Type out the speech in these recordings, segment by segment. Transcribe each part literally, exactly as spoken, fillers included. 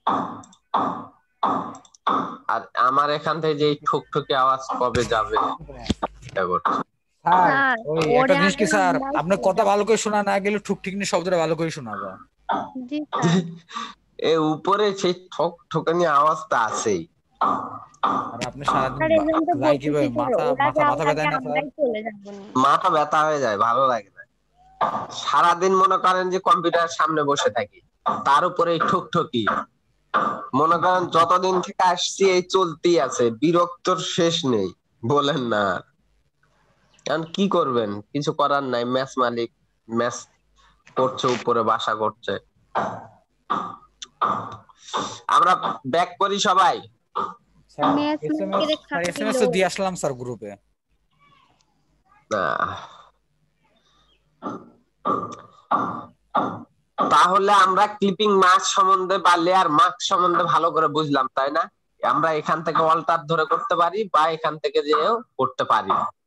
আর আমার এখান থেকে যে ঠুকঠুকি আওয়াজ কবে যাবে এটা করছি। স্যার ওই একটা জিনিস কি স্যার, আপনি কথা ভালো করে শোনা না গেলে ঠুকঠিকনি শব্দটা ভালো করে শোনা যায়। জি স্যার এই উপরে সেই ঠক ঠকানি আওয়াজটা আছেই। আর আপনি সারাদিন স্যার এই জন্য তো যাই কি বলতেছি স্যার, মাথা ওরা মাথা যাওয়ার মাথা আগে ব্যথায় না স্যার? আমরাই চলে যাবো না। মাথা ব্যথা হয়ে যায়, ভালো লাগে না। সারাদিন মনে করেন যে কম্পিউটারের সামনে বসে থাকি, তার উপরে এই ঠুকঠুকি মনে করেন যতদিন থেকে আসছি এই চলতেই আছে, বিরক্তর শেষ নেই বলেন না। এখন কি করবেন, কিছু করার নাই, ম্যাচ মালিক ম্যাচ করছে, উপরে বাসা করছে। আমরা ব্যাক করি সবাই। স্যার ম্যাচ এসএমএস মার্কেটে স্যার খাচ্ছিল। এসএমএস তো দিয়ে আসলাম স্যার গ্রুপে। তাহলে আমরা ক্লিপিং মার্ক সম্বন্ধে বা লেয়ার মার্ক সম্বন্ধে ভালো করে বুঝলাম, তাই না? আমরা এখান থেকে অল্টার ধরে করতে পারি বা এখান থেকে যেও করতে পারি।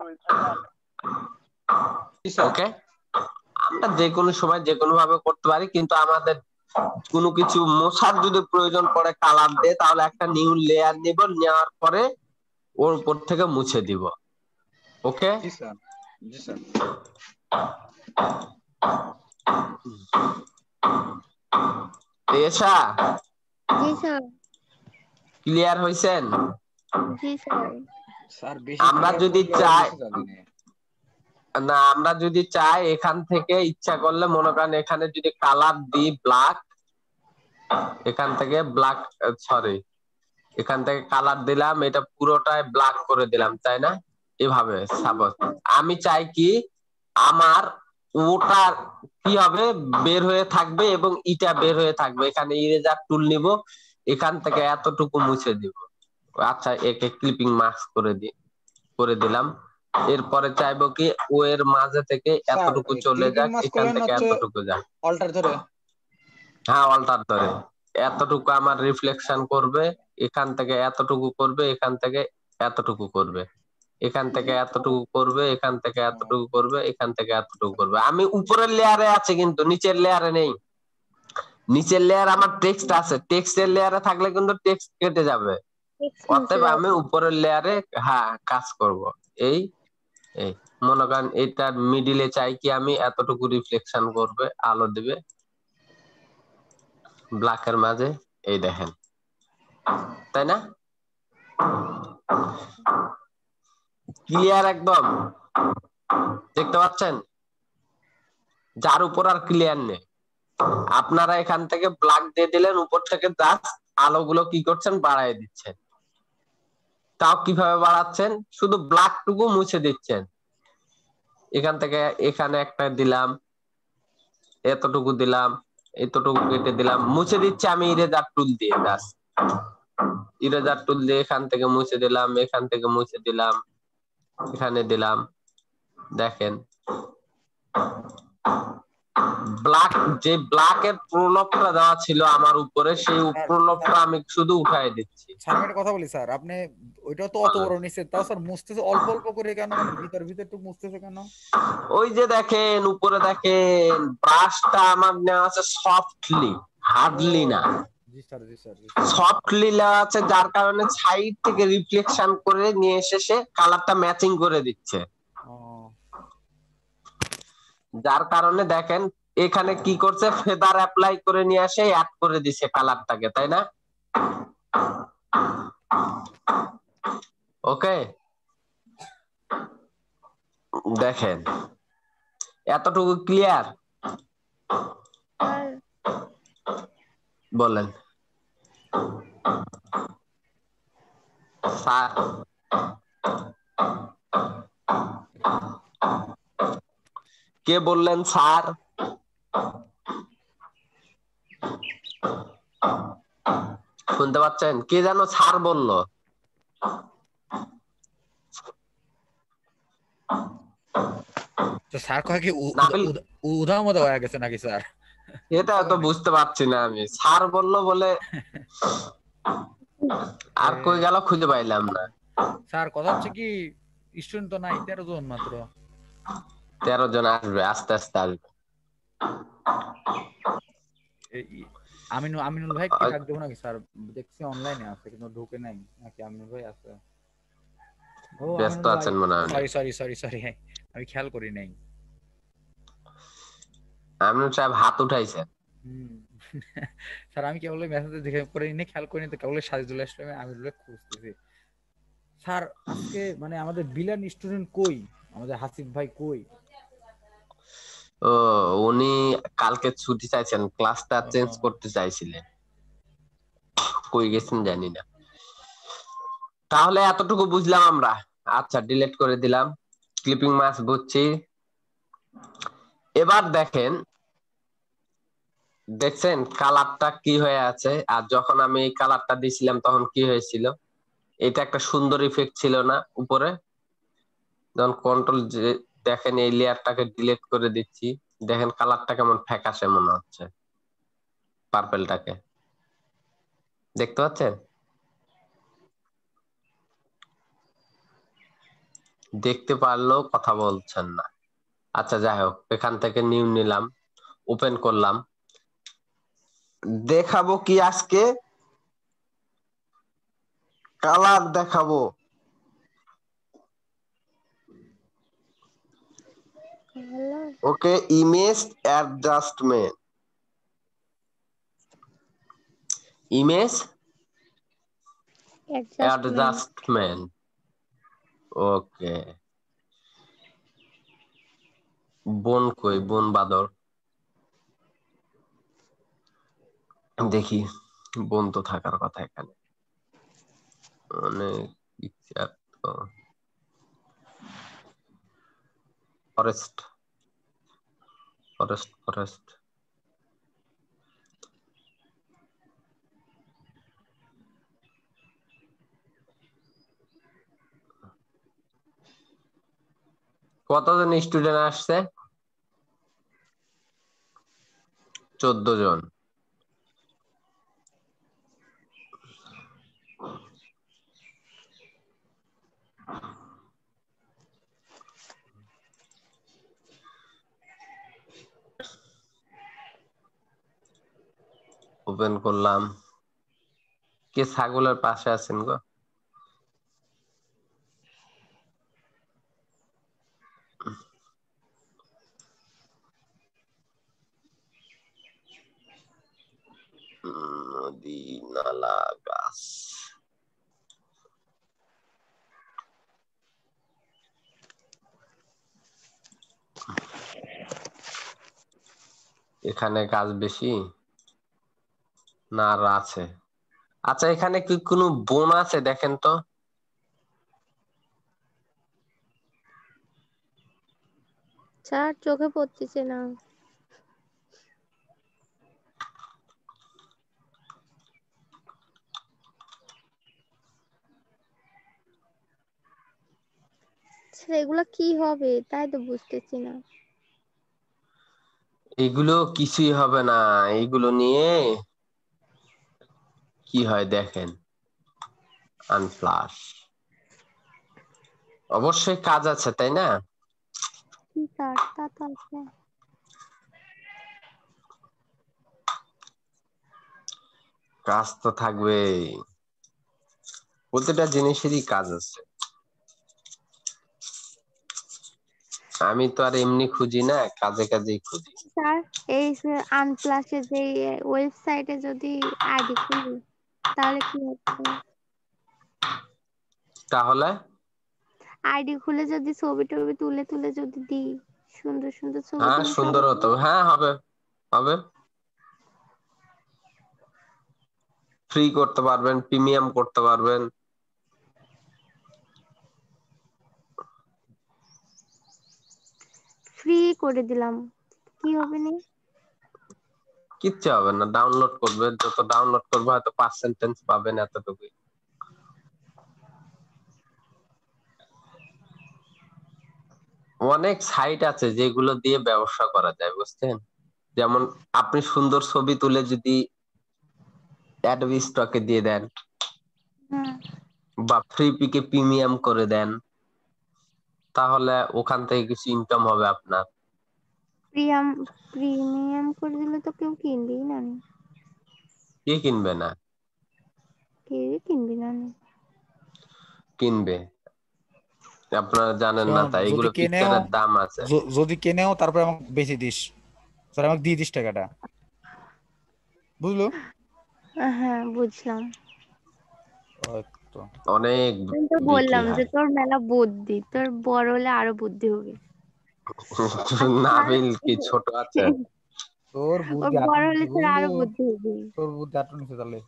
ওকে, আমরা যে কোনো সময় যে কোনো ভাবে করতে পারি, কিন্তু আমাদের কোনো কিছু মোছার যদি প্রয়োজন পড়ে কালার দিয়ে, তাহলে একটা নিউ লেয়ার নিব, নেওয়ার পরে ওর উপর থেকে মুছে দিব। ওকে জি স্যার, জি স্যার। এসা জি স্যার। ক্লিয়ার হইছেন? জি স্যার। স্যার বেশি আমরা যদি চাই জানি না, আমরা যদি চাই এখান থেকে ইচ্ছা করলে মনে করেন এখানে যদি কালার দিই ব্ল্যাক, এখান থেকে ব্ল্যাক সরি এখান থেকে কালার দিলাম, এটা পুরোটাই ব্ল্যাক করে দিলাম, তাই না? এভাবে সাপোজ আমি চাই কি আমার ওটা কি হবে, বের হয়ে থাকবে এবং ইটা বের হয়ে থাকবে। এখানে ইরেজার টুল নিব, এখান থেকে এতটুকু মুছে দিব। আচ্ছা, একে ক্লিপিং মাস্ক করে দি করে দিলাম। এরপরে চাইবো কি ও এর মাঝে থেকে এতটুকু চলে যাক, এখান থেকে এতটুকু যাক। অল্টার ধরে, হ্যাঁ অল্টার ধরে এতটুকু আমার রিফ্লেকশন করবে, এখান থেকে এতটুকু করবে, এখান থেকে এতটুকু করবে, এখান থেকে এতটুকু করবে, এখান থেকে এতটুকু করবে, এখান থেকে এতটুকু করবে। আমি উপরের লেয়ারে আছে কিন্তু নিচের লেয়ারে নেই। নিচের লেয়ার আমার টেক্সট আছে, টেক্সটের লেয়ারে থাকলে কিন্তু টেক্সট কেটে যাবে। অতএব আমি উপরের লেয়ারে হ্যাঁ কাজ করব। এই এই মনে করেন এটার মিডিলে চাই কি আমি এতটুকু রিফ্লেকশন করবে, আলো দিবে ব্ল্যাকের মাঝে, এই দেখেন, তাই না? ক্লিয়ার একদম দেখতে পাচ্ছেন? যার উপর আর ক্লিয়ার নেই। আপনারা এখান থেকে ব্ল্যাক দিয়ে দিলেন, উপর থেকে জাস্ট আলোগুলো কি করছেন, বাড়ায় দিচ্ছেন। তাও কিভাবে বাড়াচ্ছেন, শুধু ব্ল্যাকটুকু মুছে দিচ্ছেন। এখান থেকে এখানে একটা দিলাম, এতটুকু দিলাম, এতটুকু কেটে দিলাম, মুছে দিচ্ছি আমি ইরেজার টুল দিয়ে। জাস্ট ইরেজার টুল দিয়ে এখান থেকে মুছে দিলাম, এখান থেকে মুছে দিলাম, এখানে দিলাম। দেখেন ব্ল্যাক, যে ব্ল্যাকের প্রলোভটা দেওয়া ছিল আমার উপরে, সেই প্রলোভটা আমি শুধু উঠাই দিচ্ছি। স্যার আমি একটা কথা বলি স্যার, আপনি ওইটা তো অত বড় নিচ্ছে, তাও স্যার মুছতেছে অল্প অল্প করে কেন, মানে ভিতর ভিতর একটু মুছতেছে কেন? ওই যে দেখেন উপরে দেখেন ব্রাশটা আমার নেওয়া আছে সফটলি, হার্ডলি না, জি স্যার জি স্যার সফটলি নেওয়া আছে, যার কারণে সাইড থেকে রিফ্লেকশন করে নিয়ে এসে সে কালারটা ম্যাচিং করে দিচ্ছে। যার কারণে দেখেন এখানে কি করছে, ফেদার অ্যাপ্লাই করে নিয়ে আসে অ্যাড করে দিছে কালারটাকে, তাই না? ওকে, দেখেন এতটুকু ক্লিয়ার? বলেন স্যার। কে বললেন স্যার? শুনতে পাচ্ছেন? কে যেন স্যার বললো? তো স্যার কয় কি উদা মতো হয়ে গেছে নাকি স্যার? এটা তো বুঝতে পারছি না আমি, স্যার বললো বলে আর কই গেল খুঁজে পাইলাম না। স্যার কথা হচ্ছে কি স্টুডেন্ট তো নাই, তেরো জন মাত্র। তেরো জন আসবে, আস্তে আস্তে আসবে। আমিনুল আমিনুল ভাই কি আ- ডাক দেবো নাকি স্যার? দেখছি অনলাইনে আছে কিন্তু ঢুকে নাই নাকি? আমিনুল ভাই আছে? ও ব্যস্ত আমিনুল ভাই, আছেন মনে হয় অনেক। সরি সরি সরি সরি, আমি খেয়াল করি নাই। আমিনুল সাহেব হাত উঠাইছেন। হুম। স্যার আমি কেবল মেসেজ দেখে করে নি, খেয়াল করিনি তো, কেবল সাজিদুল ইসলাম আমিনুল খুঁজতেছি। স্যার আজকে মানে আমাদের বিলান স্টুডেন্ট কই? আমাদের হাসিফ ভাই কই? ও, উনি কালকে ছুটি চাইছেন, ক্লাসটা চেঞ্জ ও, করতে চাইছিলেন, কই গেছেন জানি না। তাহলে এতটুকু বুঝলাম আমরা। আচ্ছা, ডিলিট করে দিলাম। ক্লিপিং মাছ বুঝছি। এবার দেখেন, দেখছেন কালারটা কি হয়ে আছে, আর যখন আমি এই কালারটা দিছিলাম তখন কি হয়েছিল? এটা একটা সুন্দর ইফেক্ট ছিল না উপরে? যখন কন্ট্রোল যে দেখেন এই লেয়ারটাকে ডিলিট করে দিচ্ছি, দেখেন কালারটা কেমন ফ্যাকাশে মনে হচ্ছে, পার্পেলটাকে দেখতে পাচ্ছেন? দেখতে পারলেও কথা বলছেন না। আচ্ছা যাই হোক, এখান থেকে নিউ নিলাম, ওপেন করলাম। দেখাবো কি আজকে? কালার দেখাবো। Hello. Okay, image adjustment, image adjustment. Adjustment. Okay, বোন কই? বোন বাদর, দেখি। বোন তো থাকার কথা এখানে, অনেক পিকচার তো। ফরেস্ট ফরেস্ট ফরেস্ট কতজন স্টুডেন্ট আসছে? চোদ্দ জন। ওপেন করলাম। কে ছাগলের পাশে আছেন গো? নদী, নালা, গাছ। এখানে গাছ বেশি না আর আছে? আচ্ছা, এখানে কি কোনো বন আছে দেখেন তো? স্যার চোখে পড়তেছে না। স্যার এগুলা কি হবে তাই তো বুঝতেছি না। এগুলো কিছুই হবে না, এগুলো নিয়ে কি হয় দেখেন। আনপ্লাস, অবশ্যই কাজ আছে তাই না? কি স্যার, তা তো আছে। কাজ তো থাকবেই, প্রতিটা জিনিসেরই কাজ আছে। আমি তো আর এমনি খুঁজি না, কাজে কাজেই খুঁজি। স্যার এই আনপ্লাসের যে ওয়েবসাইটে যদি আইডি খুলি তাহলে কি হচ্ছে? তাহলে আইডি খুলে যদি ছবি টবি তুলে তুলে যদি দিই, সুন্দর সুন্দর ছবি হ্যাঁ, তুলে সুন্দর তাহলে হতো। হ্যাঁ, হবে হবে। ফ্রি করতে পারবেন, প্রিমিয়াম করতে পারবেন। ফ্রি করে দিলাম, কি হবে নি? কিচ্ছু হবে না, ডাউনলোড করবেন, যত ডাউনলোড করবে হয়তো পার্সেন্টেজ পাবেন, এতটুকুই। অনেক সাইট আছে যেগুলো দিয়ে ব্যবসা করা যায়, বুঝছেন? যেমন আপনি সুন্দর ছবি তুলে যদি অ্যাডোবি স্টকে দিয়ে দেন, হুম। বা ফ্রি পিকে প্রিমিয়াম করে দেন, তাহলে ওখান থেকে কিছু ইনকাম হবে আপনার। প্রিয়াম প্রিমিয়াম করে দিলে তো কেউ কিনবেই না। কে কিনবে না? কে কিনবি না? কিনবে, আপনারা জানেন না শোন, তাই? যদি এগুলো কেনেও পিকচারের দাম আছে। য- যদি কেনেও তারপরে আমাকে বেশি দিস স্যার, আমাকে দিয়ে দিস টাকাটা, বুঝলো? হ্যাঁ বুঝলাম। ওই তো। অনেক আমি তো বিক্রি বললাম যে হয়। তোর মেলা বুদ্ধি, তোর বড় হলে আরো বুদ্ধি হবে। নাবিল কি ছোট আছে? তোর ওর বুদ্ধি আটু বড় হলে নিচে তোর বুঝলো, আরো বুদ্ধি হবে। তোর বুদ্ধি আটু নিচে তাহলে।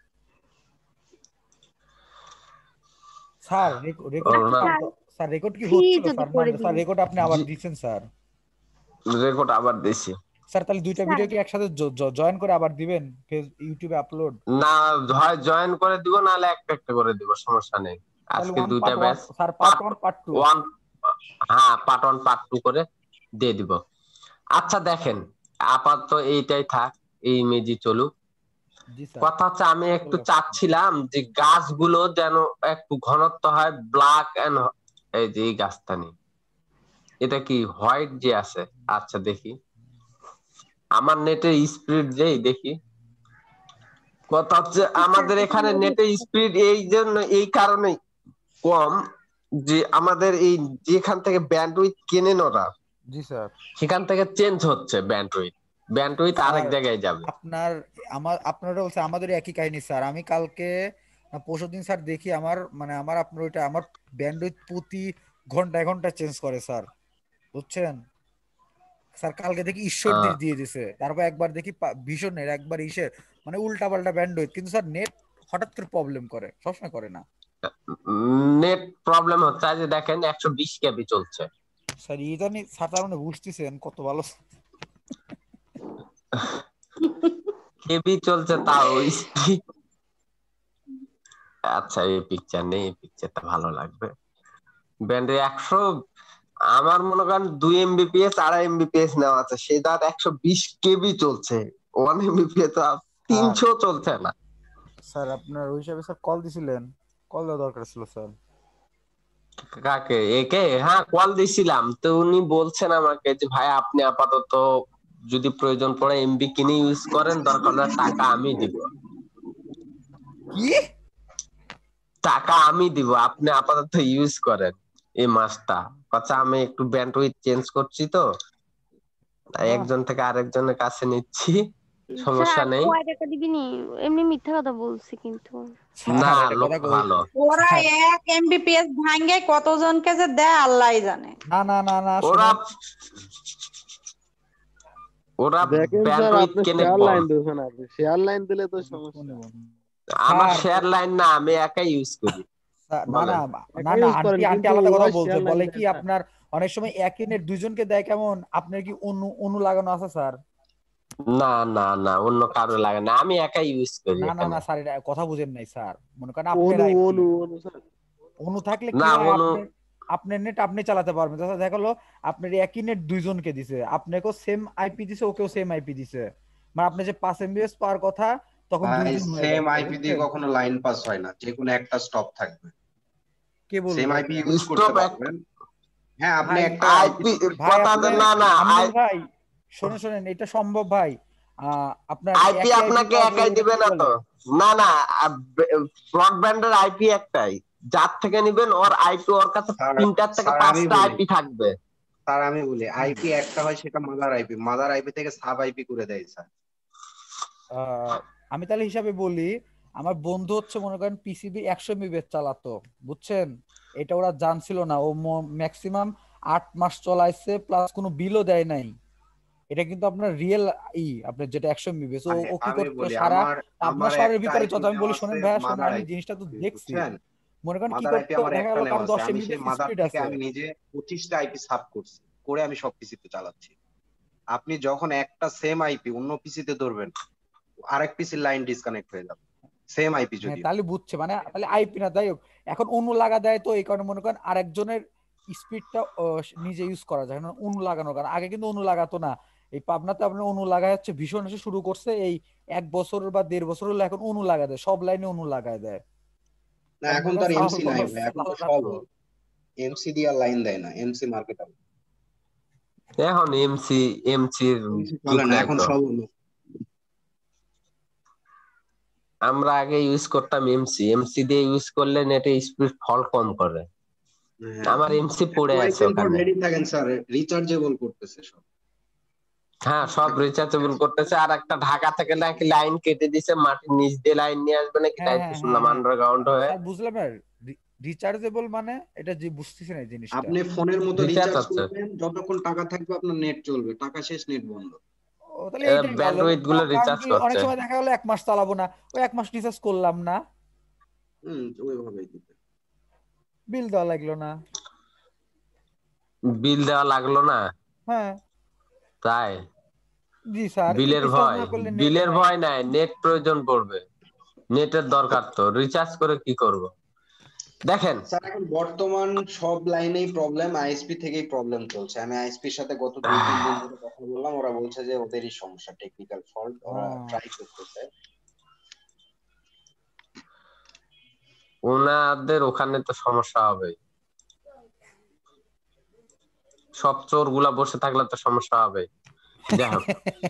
স্যার রেকর্ড ওর কি না আচ্ছা স্যার রেকর্ড কি ফ্রি হচ্ছিল যদি স্যার? না করে স্যার দিই। রেকর্ড আপনি আবার দিচ্ছেন স্যার? রেকর্ড আবার দিছি। স্যার তাহলে দুইটা স্যার ভিডিও কি একসাথে জয়েন করে আবার দিবেন ইউটিউবে আপলোড? না, হয় জয়েন করে দিব, নাহলে একটা একটা করে দিব, সমস্যা নেই। তাহলে আজকে ওয়ান দুইটা part one batch, sir, part part one part two. One, হ্যাঁ পার্ট ওয়ান পার্ট টু করে দিয়ে দিব। আচ্ছা দেখেন, আপাতত এইটাই থাক, এই ইমেজই চলুক। জি স্যার। কথা হচ্ছে আমি একটু চলে আসছে। চাচ্ছিলাম যে গাছগুলো যেন একটু ঘনত্ব হয় ব্ল্যাক এন্ড, এই যে এই গাছটা নেই, এটা কি হোয়াইট যে আছে? আচ্ছা দেখি আমার নেটের স্পিড যেই দেখি। কথা হচ্ছে আমাদের এখানে নেটের স্পিড এই জন্য এই কারণেই কম যে আমাদের এই যেখান থেকে ব্যান্ডউইথ কেনেন ওরা, জি স্যার। সেখান থেকে চেঞ্জ হচ্ছে ব্যান্ডউইথ, ব্যান্ডউইথ আরেক স্যার জায়গায় যাবে। আপনার আমার আপনারা বলছে আমাদের একই কাহিনী স্যার। আমি কালকে না পরশুদিন স্যার দেখি আমার মানে আমার আপনার ওইটা আমার ব্যান্ডউইথ প্রতি ঘন্টায় ঘন্টায় চেঞ্জ করে স্যার, বুঝছেন? স্যার কালকে দেখি ঈশ্বর আহ, দিয়ে দিয়ে দিছে, তারপর একবার দেখি পা- ভীষণের একবার ইসের মানে উল্টা পাল্টা ব্যান্ডউইথ, কিন্তু স্যার নেট হঠাৎ করে প্রবলেম করে, সবসময় করে না নেট প্রবলেম হচ্ছে, আজ দেখেন একশো বিশ কেবি চলছে। স্যার। এই জানি স্যার, তার মানে বুঝতেছেন কত ভালো। কেবি চলছে তাও স্পিড। আচ্ছা এই পিকচার নেই, এই পিকচারটা ভালো লাগবে। ব্যান্ডে একশো, আমার মনে করেন দুই এমবিপিএস আড়াই এমবিপিএস নেওয়া আছে, সেটা একশো বিশ কেবি চলছে, ওয়ান এমবিপিএস স্যার তিনশো চলছে না। স্যার আপনার ওই হিসাবে স্যার কল দিছিলেন, কল দেওয়া দরকার ছিল স্যার। কাকে? একে? হ্যাঁ কল দিছিলাম তো, উনি বলছেন আমাকে যে ভাই আপনি আপাতত যদি প্রয়োজন পড়ে এমবি কিনে ইউজ করেন, দরকার হলে টাকা আমি দিব। কি? টাকা আমি দিব, আপনি আপাতত ইউজ করেন এই মাসটা। আচ্ছা আমি একটু ব্যান্ডউইথ চেঞ্জ করছি তো, তাই বাহ, একজন থেকে আরেকজনের কাছে নিচ্ছি, সমস্যা স্যার নেই। কয় টাকা দিবি নি? এমনি মিথ্যা কথা বলছি কিন্তু। না স্যার এটা লোক কথা কই। ভালো। ওরা স্যার এক এমবিপিএস ভাঙ্গে কতজনকে যে দেয় আল্লাহই জানে। না না না না ওরা শোনেন, ওরা দেখেন স্যার, ব্যান্ডউইথ আপনি কেনে শেয়ার কম। লাইন দিবেন, আপনি শেয়ার লাইন দিলে তো সমস্যা। আমার স্যার শেয়ার লাইন না, আমি একাই ইউজ করি। স্যার, না না বলেন। না একা না ইউজ করেন আন্টি আন্টি কিন্তু আলাদা কথা ওরা বলছে, শেয়ার লাইন বলে কি দেয় না। আপনার অনেক সময় একই নেট দুইজনকে দেয় কেমন, আপনার কি অনু অনু লাগানো আছে স্যার? না না না, অন্য কারো লাগে না, আমি একাই ইউজ করি না না এখানে। না স্যার, এটা কথা বুঝেন নাই স্যার। মনে করেন অনু আপনারা কি অনু অনু স্যার। অনু থাকলে কি না হয়, অনু, আপনি আপনার নেট আপনি চালাতে পারবেন। তাছাড়া দেখা গেলো আপনার একই নেট দুইজনকে দিছে, আপনাকেও সেম আইপি দিছে, ওকেও সেম আইপি দিছে, মানে আপনি যে পাঁচ এমবিএস পাওয়ার কথা তখন ভাই দুইজন হয়ে সেম যাচ্ছে, আইপি দিয়ে বুঝছেন? কখনো লাইন পাস হয় না, যে কোনো একটা স্টপ থাকবে। কে সেম বললো? আইপি ইউজ করতে স্টপ এক পারবেন। হ্যাঁ আপনি ভাই একটা আইপি আইপি ভাই কথা আপনি না না, আমিনুল ভাই, শোনেন শোনেন, এটা সম্ভব ভাই। আহ, আপনার আইপি একই আইপি আপনাকে পাওয়া গেলে একাই এটা দিবে কি না বলে? তো। না না, ব্রডব্যান্ডের আইপি একটাই, যার থেকে নিবেন ওর আইপি ওর কাছে স্যার তিনটার থেকে স্যার আমি পাঁচটা বলি আইপি থাকবে। স্যার আমি বলি আইপি একটা হয়, সেটা মাদার আইপি, মাদার আইপি থেকে সাব আইপি করে দেয় স্যার। আহ, আমি তাহলে হিসাবে বলি, আমার বন্ধু হচ্ছে মনে করেন পিসিবি একশো এমবিপিএস চালাতো, বুঝছেন? এটা ওরা জানছিল না, ও ম্যাক্সিমাম আট মাস চলাইছে, প্লাস কোনো বিলও দেয় নাই। এটা কিন্তু আপনার রিয়েল ই আপনার যেটা একশো এমবিপিএস, ও মানে ও কি আমি করতো বলি সারা আমার আপনার আমার শহরের একটা ভিতরে আইপি যত, আমি নেওয়া বলি আছে শোনেন ভাইয়া শোনেন, মাদার আমি আইপি, জিনিসটা তো দেখছি। বুঝছেন? মনে করেন কি মাদার আইপি করতো, আমার দেখা একটা গেল নেওয়া কারো আছে, দশ আমি সেই এমবিপিএস মাদার স্পিড থেকে আছে। আমি নিজে পঁচিশটা আইপি সাব করছি, করে আমি সব পিসিতে চালাচ্ছি। আপনি যখন একটা সেম আইপি অন্য পিসিতে ধরবেন, আরেক পিসির লাইন ডিসকানেক্ট হয়ে যাবে, সেম আইপি হ্যাঁ যদিও। তাহলে বুঝছে, মানে তাহলে আইপি না, যাই হোক। এখন অনু লাগা দেয় তো এই কারণে মনে করেন আরেকজনের স্পিডটা নিজে ইউজ করা যায় না অনু লাগানোর কারণে। আগে কিন্তু অনু লাগাতো না। এই পাবনাতে আপনার অনু লাগায় হচ্ছে ভীষণ এসে শুরু করছে এই এক বছর বা দেড় বছর হলো, এখন অনু লাগা দেয়, সব লাইনে অনু লাগায় দেয়। না কারণ এখন মনে তো করেন আর সাউন্ড এমসি নাই ভাই, এখন তো আলাদা সব তো। এমসি দিয়ে আর লাইন দেয় না, এমসি মার্কেট আউট। এখন এমসি এমসির এমসি যুগ চলে না নাই এখন, তো। সব হলো আমরা আগে ইউজ করতাম এমসি এমসি দিয়ে ইউজ করলে নেটে স্পিড ফল্ট কম করে। আমার এমসি পড়ে আছে ওখানে। রেডি থাকেন স্যার, রিচার্জেবল করতেছে সব। হ্যাঁ সব রিচার্জেবল করতেছে। আর একটা ঢাকা থেকে নাকি লাইন কেটে দিছে, মাটির নিচ দিয়ে লাইন নিয়ে আসবে নাকি, হ্যাঁ তাই তো হ্যাঁ শুনলাম হ্যাঁ আন্ডারগ্রাউন্ড হয়ে। স্যার বুঝলাম না, রিচার্জেবল মানে এটা যে বুঝতেছি না এই জিনিসটা। আপনি ফোনের মতো রিচার্জ রিচার্জ আছে। করবেন, যতক্ষণ টাকা থাকবে আপনার নেট চলবে, টাকা শেষ নেট বন্ধ। ও তাহলে এইটাই ভালো। ব্যান্ডউইথ গুলো কারণ রিচার্জ কি অনেক করছে। সময় দেখা গেল এক মাস চালাবো না, ওই এক মাস রিচার্জ করলাম না, হুম ওইভাবেই দিতে। বিল দেওয়া লাগলো না। বিল দেওয়া লাগলো না, হ্যাঁ তাই জি স্যার, বিলের রিচার্জ ভয়, না করলে নেট বিলের নাই। ভয় নাই, নেট প্রয়োজন পড়বে, নেটের দরকার তো, রিচার্জ করে কি করব। দেখেন স্যার এখন বর্তমান সব লাইনেই প্রবলেম, আইএসপি থেকেই প্রবলেম চলছে। আমি আইএসপির সাথে গত দুই তিন দিন ধরে কথা বললাম, ওরা বলছে যে ওদেরই সমস্যা, টেকনিক্যাল ফল্ট, ওরা হ্যাঁ। ট্রাই করতেছে। ওনাদের ওখানে তো সমস্যা হবে, সব চোর গুলা বসে থাকলে তো সমস্যা হবে। যাই হোক,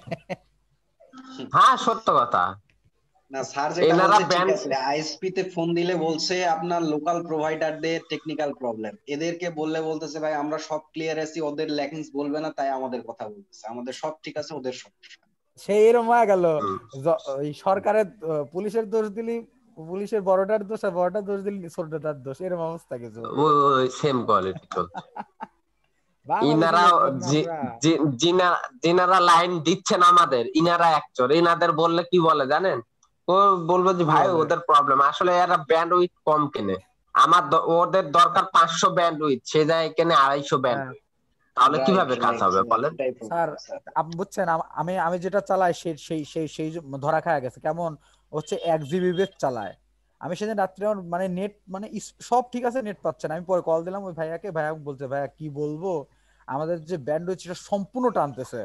হ্যাঁ সত্য কথা। না স্যার যেটা এনারা বলছে ঠিক ব্যান্ড আছে, আইএসপি তে ফোন দিলে বলছে আপনার লোকাল প্রোভাইডারদের টেকনিক্যাল প্রবলেম, এদেরকে বললে বলতেছে ভাই আমরা সব ক্লিয়ার আছি, ওদের ল্যাকিংস বলবে না, তাই আমাদের কথা বলতেছে, আমাদের সব ঠিক আছে, ওদের সমস্যা। সেই এরকম হয়ে গেল। জ- ওই সরকারের আহ, পুলিশের দোষ দিলি পুলিশের বড়টার দোষ, আর বড়টার দোষ দিলি ছোটটার দোষ, এরকম অবস্থা কিছু। ওই সেম কোয়ালিটি চলছে। বাংলাদেশে ইনারা দেখলাম না যে- আমরা। যে- যিনা- যিনারা লাইন দিচ্ছেন আমাদের, ইনারা একচোর। ইনাদের বললে কি বলে জানেন? ও বলবো যে ভাই বলে? ওদের প্রবলেম, আসলে এরা ব্যান্ড উইথ কম কেনে। আমার দ- ওদের দরকার পাঁচশো ব্যান্ড উইথ, সে যায় কেনে আড়াইশো ব্যান্ড হ্যাঁ। উইথ। তাহলে Right, কিভাবে কাজ right, হবে right, বলেন? এটাই স্যার problem, স্যার। আপনি বুঝছেন, আম- আমি আমি যেটা চালাই সেই সেই সেই সেই যে ধরা খায় গেছে। কেমন হচ্ছে, এক জিবি বেগ চালায়। আমি সেদিন রাত্রে আমার মানে নেট মানে ইস- সব ঠিক আছে, নেট পাচ্ছে না। আমি পরে কল দিলাম ওই ভাইয়াকে, ভাইয়া বলছে ভাইয়া কি বলবো, আমাদের যে ব্যান্ডউইথ সেটা সম্পূর্ণ টানতেছে।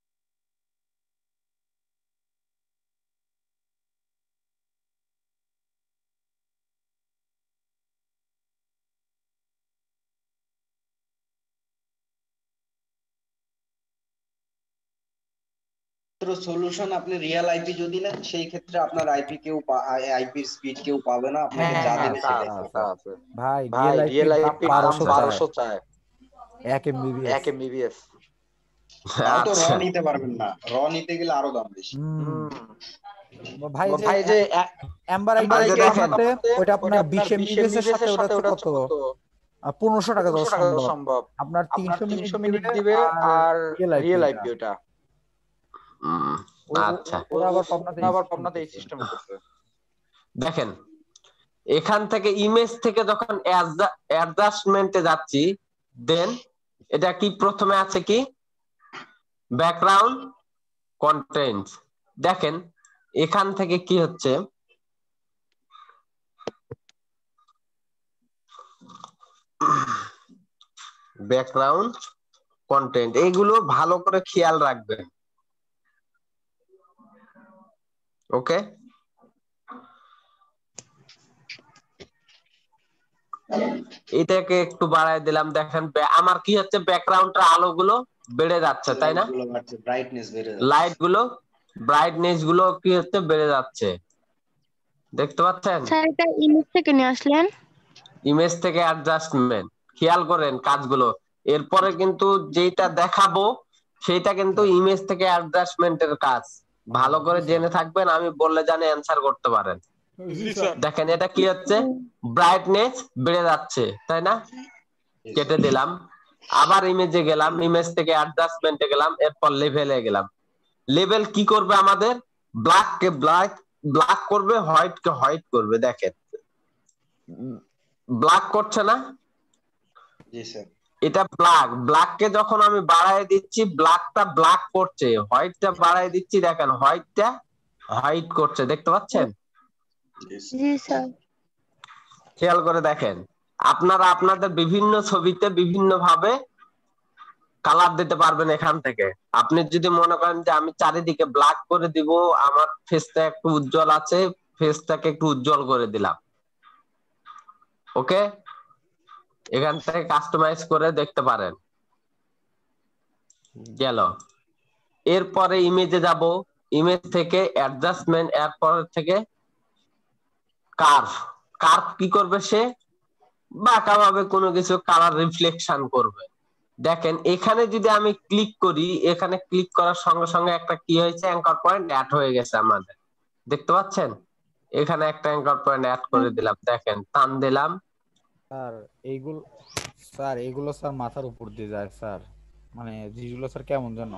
সলিউশন আপনি রিয়েল আইপি যদি নেন, সেই ক্ষেত্রে আপনার আইপি কেউ আইপির স্পিড কেউ পাবে না, আপনাকে হ্যাঁ যা হ্যাঁ দেবে আছে সেটাই আছে পাবে। আছে। ভাই রিয়েল আইপির দাম বারোশো বারোশো চায়, চায় এক এমবিবিএস। এক এমবিবিএস। তাও তো র আচ্ছা, নিতে পারবেন না, র নিতে গেলে আরো দাম বেশি। ভাই যে ভাই যে অ্যাম্বার এই যে আইডি দেখেন, ওটা আপনার বিশ এমবিবিএস এর সাথে ওটা হচ্ছে কত, পনেরোশো টাকা দেওয়া সম্ভব। সম্ভব আপনার আপনার তিনশো তিনশো মিনিট মিনিট দিবে আর রিয়েল আইপি ওটা। উম, ও- আচ্ছা ওরা আবার পাবনাতে আবার পাবনাতে এই সিস্টেম করছে। দেখেন, এখান থেকে ইমেজ থেকে যখন অ্যাডজাস্টমেন্টে যাচ্ছি, দেন এটা কি প্রথমে আছে কি ব্যাকগ্রাউন্ড কন্টেন্টস। দেখেন এখান থেকে কি হচ্ছে, ব্যাকগ্রাউন্ড কন্টেন্ট, এইগুলো ভালো করে খেয়াল রাখবেন। ওকে, এটাকে একটু বাড়ায় দিলাম। দেখেন বে- আমার কি হচ্ছে, ব্যাকগ্রাউন্ডের আলোগুলো বেড়ে যাচ্ছে, তাই না? ব্রাইটনেস বেড়ে যাচ্ছে। লাইট গুলো, ব্রাইটনেস গুলো কি হচ্ছে, বেড়ে যাচ্ছে, দেখতে পাচ্ছেন? স্যার এটা ইমেজ থেকে নিয়ে আসলেন? ইমেজ থেকে অ্যাডজাস্টমেন্ট, খেয়াল করেন কাজগুলো। এরপরে কিন্তু যেটা দেখাবো সেটা কিন্তু ইমেজ থেকে অ্যাডজাস্টমেন্টের কাজ, ভালো করে জেনে থাকবেন, আমি বললে জানে অ্যান্সার করতে পারেন। দেখেন এটা কি হচ্ছে, ব্রাইটনেস বেড়ে যাচ্ছে, তাই না? কেটে দিলাম, আবার ইমেজে গেলাম, ইমেজ থেকে অ্যাডজাস্টমেন্টে গেলাম, এরপর লেভেলে গেলাম। লেভেল কি করবে আমাদের, ব্ল্যাক কে ব্ল্যাক ব্ল্যাক করবে, হোয়াইট কে হোয়াইট করবে। দেখেন ব্ল্যাক করছে না, জি স্যার। এটা ব্ল্যাক, ব্ল্যাক কে যখন আমি বাড়ায় দিচ্ছি ব্ল্যাকটা ব্ল্যাক করছে, হোয়াইটটা বাড়ায় দিচ্ছি, দেখেন হোয়াইটটা হোয়াইট করছে, দেখতে পাচ্ছেন? জি স্যার। খেয়াল করে দেখেন, আপনারা আপনাদের বিভিন্ন ছবিতে বিভিন্ন ভাবে কালার দিতে পারবেন এখান থেকে। আপনি যদি মনে করেন যে আমি চারিদিকে ব্ল্যাক করে দিব, আমার ফেসটা একটু উজ্জ্বল আছে, ফেসটাকে একটু উজ্জ্বল করে দিলাম। ওকে, এখান থেকে কাস্টমাইজ করে দেখতে পারেন। গেল, এরপরে ইমেজে যাব, ইমেজ থেকে অ্যাডজাস্টমেন্ট, এরপর থেকে কার্ভ কার্ভ কি করবে সে বাঁকা ভাবে কোনো কিছু কালার রিফ্লেকশন করবে। দেখেন এখানে যদি আমি ক্লিক করি, এখানে ক্লিক করার সঙ্গে সঙ্গে একটা কি হয়েছে, অ্যাঙ্কর পয়েন্ট অ্যাড হয়ে গেছে আমাদের, দেখতে পাচ্ছেন? এখানে একটা অ্যাঙ্কর পয়েন্ট অ্যাড করে দিলাম, দেখেন টান দিলাম। স্যার এইগুলো স্যার এইগুলো স্যার মাথার উপর দিয়ে যায় স্যার, মানে জিনিসগুলো স্যার কেমন যেন।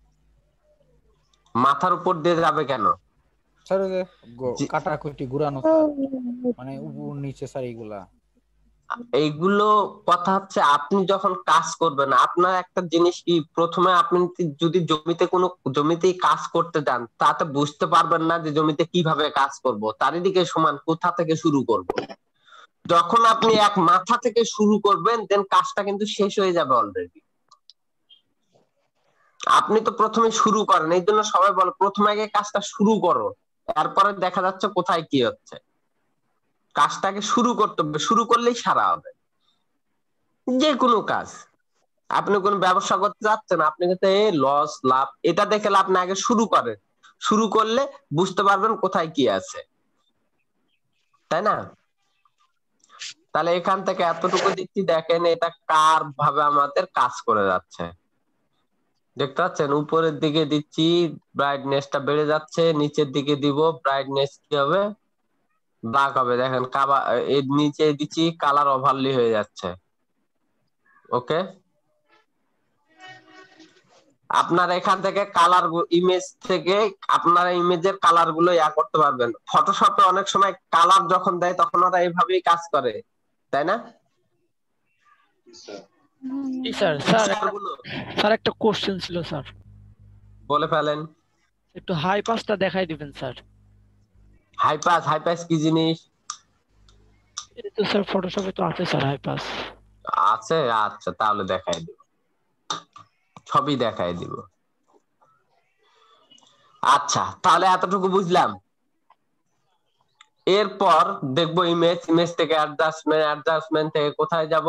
মাথার উপর দিয়ে যাবে কেন? স্যার ওই যে কাটাকুটি ঘুরানো স্যার, মানে উপর নিচে স্যার এইগুলা। এইগুলো কথা হচ্ছে আপনি যখন কাজ করবেন, আপনার একটা জিনিস কি, প্রথমে আপনি যদি জমিতে কোনো জমিতেই কাজ করতে যান, তাতে বুঝতে পারবেন না যে জমিতে কিভাবে কাজ করব, চারিদিকে সমান কোথা থেকে শুরু করব। যখন আপনি এক মাথা থেকে শুরু করবেন, দেন কাজটা কিন্তু শেষ হয়ে যাবে অলরেডি। আপনি তো প্রথমে শুরু করেন, এই জন্য সবাই বলে প্রথমে আগে কাজটা শুরু করো, তারপরে দেখা যাচ্ছে কোথায় কি হচ্ছে। কাজটাকে শুরু করতে হবে, শুরু করলেই সারা হবে যে কোনো কাজ। আপনি কোন ব্যবসা করতে যাচ্ছেন, আপনি কিন্তু এই লস লাভ এটা দেখে লাভ না, আগে শুরু করেন, শুরু করলে বুঝতে পারবেন কোথায় কি আছে, তাই না? তাহলে এখান থেকে এতটুকু দিচ্ছি, দেখেন এটা কার ভাবে আমাদের কাজ করে যাচ্ছে, দেখতে পাচ্ছেন? উপরের দিকে দিচ্ছি ব্রাইটনেসটা বেড়ে যাচ্ছে, নিচের দিকে দিব ব্রাইটনেস কি হবে, ব্ল্যাক হবে। দেখেন কাবা এর নিচে দিচ্ছি কালার ওভারলি হয়ে যাচ্ছে। ওকে, আপনারা এখান থেকে কালার ইমেজ থেকে আপনারা ইমেজের কালার গুলো ইয়া করতে পারবেন। ফটোশপে অনেক সময় কালার যখন দেয় তখন ওরা এইভাবেই কাজ করে, তাই না? জি স্যার। স্যার Picture গুলো স্যার একটা কোশ্চেন ছিল স্যার, বলে ফেলেন। একটু হাই পাসটা দেখাই দিবেন sir. High pass, high pass কি জিনিস? এটা তো স্যার ফটোশপে তো আছে স্যার হাই পাস। আছে, আচ্ছা তাহলে দেখাই দিব, ছবি দেখাই দিব। আচ্ছা তাহলে এতটুকু বুঝলাম। এরপর দেখবো ইমেজ, ইমেজ থেকে অ্যাডজাস্টমেন্ট, অ্যাডজাস্টমেন্ট থেকে কোথায় যাব,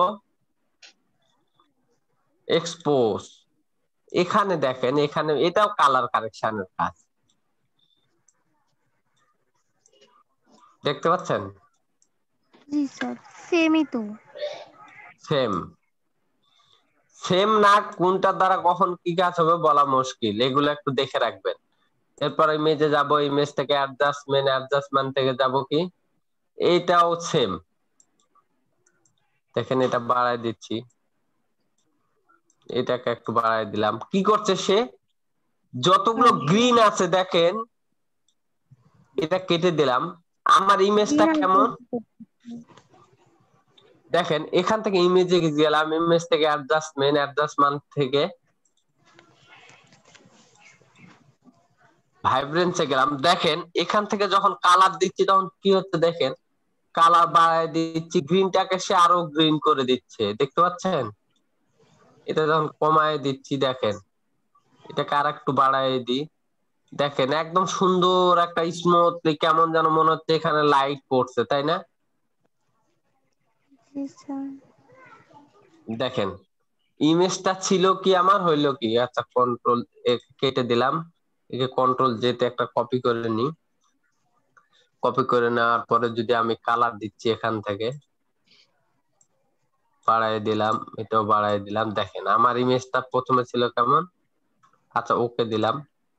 এক্সপোজ। এখানে দেখেন, এখানে এটাও কালার কারেকশনের কাজ, দেখতে পাচ্ছেন? জি স্যার, সেমই তো। সেম সেম না, কোনটার দ্বারা কখন কি কাজ হবে বলা মুশকিল, এগুলো একটু দেখে রাখবেন। এরপর ইমেজে যাব, ইমেজ থেকে অ্যাডজাস্টমেন্ট, অ্যাডজাস্টমেন্ট থেকে যাব কি, এইটাও সেম। দেখেন এটা বাড়াই দিচ্ছি, এটাকে একটু বাড়াই দিলাম। কি করছে সে, যতগুলো গ্রিন আছে দেখেন, এটা কেটে দিলাম। আমার ইমেজটা কেমন দেখেন, এখান থেকে ইমেজে গেলাম, ইমেজ থেকে অ্যাডজাস্টমেন্ট, অ্যাডজাস্টমেন্ট থেকে ভাইব্রেন্সে গেলাম। দেখেন এখান থেকে যখন কালার দিচ্ছি তখন কি হচ্ছে, দেখেন কালার বাড়ায় দিচ্ছি, গ্রিনটাকে সে আরো গ্রিন করে দিচ্ছে, দেখতে পাচ্ছেন? এটা যখন কমায় দিচ্ছি, দেখেন এটাকে আর একটু বাড়ায় দিই, দেখেন একদম সুন্দর একটা স্মুথলি, কেমন যেন মনে হচ্ছে এখানে লাইট পড়ছে, তাই না? জি স্যার। দেখেন ইমেজটা ছিল কি আমার, হইলো কি, আচ্ছা কন্ট্রোল কেটে দিলাম, একে কন্ট্রোল যেতে একটা কপি করে নি, কপি করে নেওয়ার পরে যদি আমি কালার দিচ্ছি, এখান থেকে বাড়াই দিলাম, এটাও বাড়াই দিলাম। দেখেন আমার ইমেজটা প্রথমে ছিল কেমন, আচ্ছা ওকে দিলাম।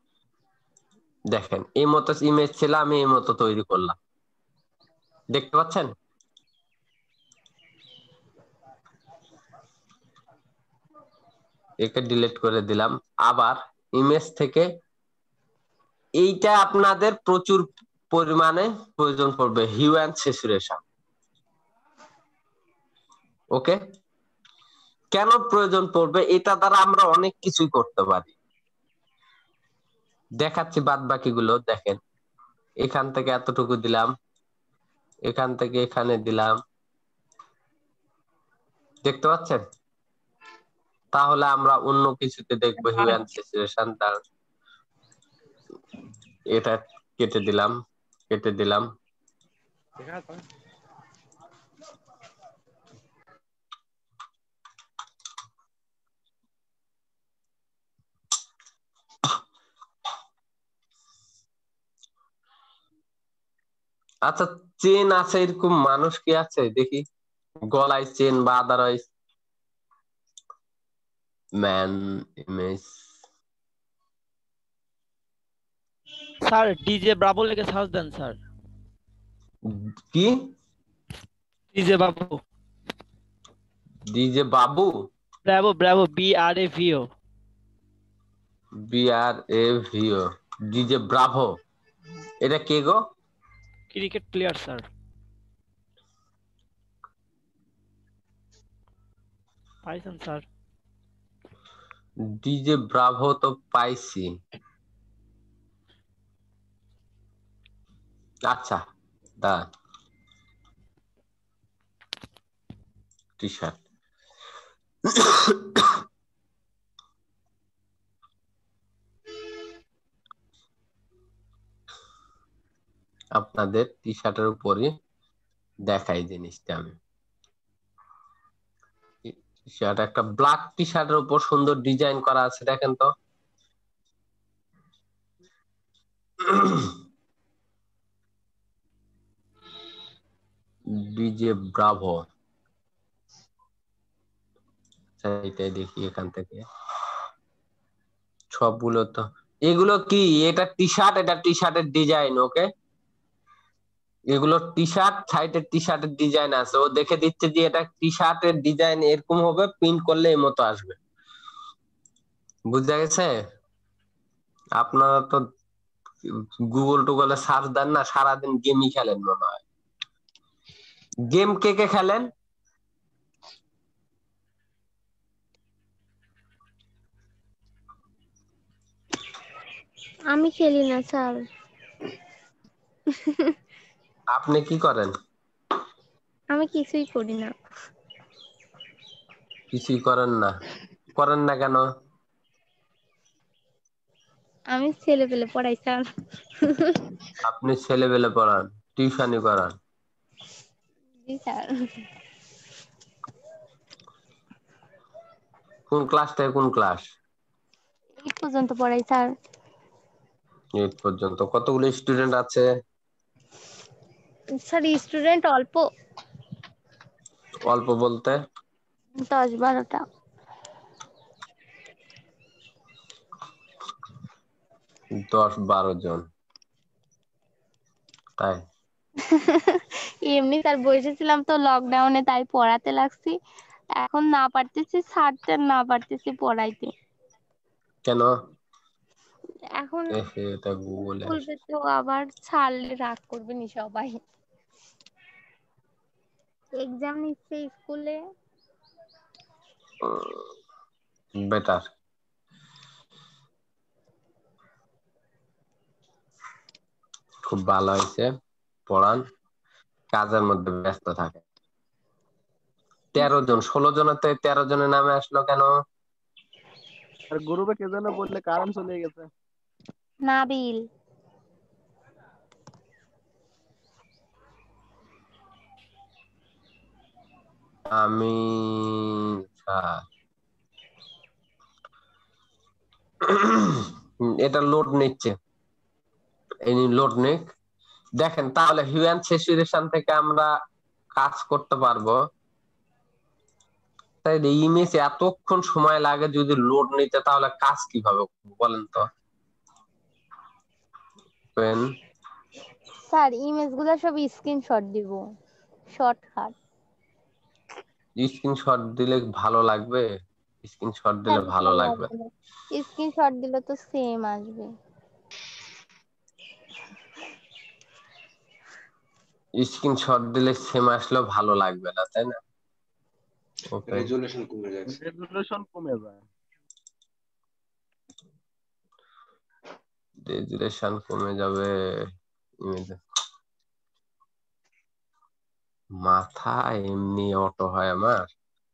দেখেন এই মতো ইমেজ ছিল, আমি এই মতো তৈরি করলাম, দেখতে পাচ্ছেন? একে ডিলিট করে দিলাম। আবার ইমেজ থেকে এইটা আপনাদের প্রচুর পরিমাণে প্রয়োজন পড়বে, হিউ অ্যান্ড স্যাচুরেশন। ওকে, কেন প্রয়োজন পড়বে, এটা দ্বারা আমরা অনেক কিছুই করতে পারি, দেখাচ্ছি বাদ বাকি গুলো। দেখেন এখান থেকে এতটুকু দিলাম, এখান থেকে এখানে দিলাম, দেখতে পাচ্ছেন? তাহলে আমরা অন্য কিছুতে দেখবো হিউ অ্যান্ড স্যাচুরেশন। তার এটা কেটে দিলাম, কেটে দিলাম। আচ্ছা, চেন আছে এরকম মানুষ কি আছে দেখি, গলায় চেন বা otherwise man image. Sir DJ Bravo লিখে সার্চ দেন স্যার। কি ডিজে বাবু, ডিজে বাবু? Bravo Bravo, B R A V O. B R A V O, DJ Bravo. এটা কে গো? Cricket player sir. পাইছেন স্যার? ডিজে ব্রাভো তো পাইছি। আচ্ছা দা টি শার্ট। আপনাদের টি শার্টের উপরে দেখাই জিনিসটা আমি। টি শার্ট একটা ব্ল্যাক টি শার্টের উপর সুন্দর ডিজাইন করা আছে, দেখেন তো। ডিজে ব্রাভো, এইটাই দেখি এখান থেকে সবগুলো তো। এগুলো কি? এটা টি শার্ট, এটা টি শার্টের ডিজাইন। ওকে, এগুলো টি শার্ট, সাইডের টি শার্টের ডিজাইন আছে। ও দেখে দিচ্ছে যে এটা টি শার্টের ডিজাইন এরকম হবে, প্রিন্ট করলে এই মতো আসবে। বুঝা গেছে? আপনারা তো গুগল টুগলে সার্চ দেন না, সারাদিন গেমই খেলেন মনে হয়। গেম কে কে খেলেন? আমি খেলি না স্যার। আপনি কি করেন? আমি কিছুই করি না। কিছুই করেন না? করেন না কেন? আমি ছেলে পেলে পড়াই স্যার। আপনি ছেলেবেলে পড়ান, টিউশনি করান? জি স্যার। কোন ক্লাস থেকে কোন ক্লাস? এইট পর্যন্ত পড়াই স্যার। এইট পর্যন্ত। কতগুলো স্টুডেন্ট আছে? স্যার স্টুডেন্ট অল্প। অল্প বলতে? দশ বারোটা। দশ বারো জন, তাই? এমনি স্যার বসেছিলাম তো লকডাউনে, তাই পড়াতে লাগছি। এখন না পারতেছি ছাড়তে, না পারতেছি পড়াইতে। কেন? এখন এহে, এটা গুগলে খুলবে তো আবার, ছাড়লে রাগ করবে নি সবাই। এক্সাম নিচ্ছে স্কুলে। বেটার। খুব ভালো হয়েছে, পড়ান, কাজের মধ্যে ব্যস্ত থাকে। তেরো জন, ষোলো জনের তো তেরো জনের নামে আসলো কেন? আর গ্রুপে কে যেন বললে কারেন্ট চলে গেছে। নাবিল। আমি স্যার, এটা লোড নিচ্ছে, এই লোড নিক। দেখেন তাহলে হিউম্যান সিচুয়েশন থেকে আমরা কাজ করতে পারবো। তাই ইমেজ এতক্ষণ সময় লাগে যদি লোড নিতে, তাহলে কাজ কিভাবে বলেন তো? পেন স্যার ইমেজ গুলো সব স্ক্রিনশট দিব, শর্টকাট। স্ক্রিনশট দিলে ভালো লাগবে? স্ক্রিনশট দিলে ভালো লাগবে? স্ক্রিনশট দিলে তো সেম আসবে। স্ক্রিনশট দিলে সেম আসলেও ভালো লাগবে না, তাই না? ওকে, রেজুলেশন কমে যাচ্ছে। রেজুলেশন কমে যায়। রেজুলেশন কমে যাবে। মাথা এমনি অটো হয় আমার।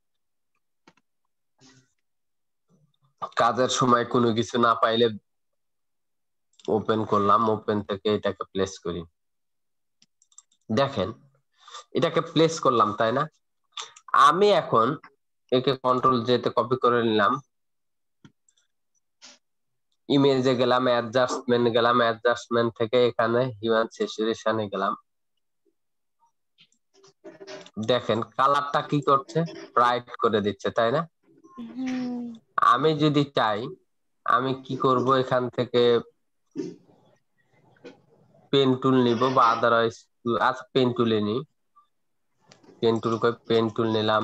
কাজের সময় কোনো কিছু না পাইলে ওপেন করলাম, ওপেন থেকে এটাকে প্লেস করি। দেখেন এটাকে প্লেস করলাম, তাই না? আমি এখন একে কন্ট্রোল জেতে কপি করে নিলাম, ইমেজে গেলাম, অ্যাডজাস্টমেন্ট গেলাম, অ্যাডজাস্টমেন্ট থেকে এখানে হিউম্যান সিচুয়েশনে গেলাম, দেখেন কালারটা কি করছে, ব্রাইট করে দিচ্ছে, তাই না? হুম আমি যদি চাই আমি কি করব, এখান থেকে পেন টুল নিব বা আদারওয়াইজ আজ পেন টুলে নি, পেন টুল করে পেন টুল নিলাম,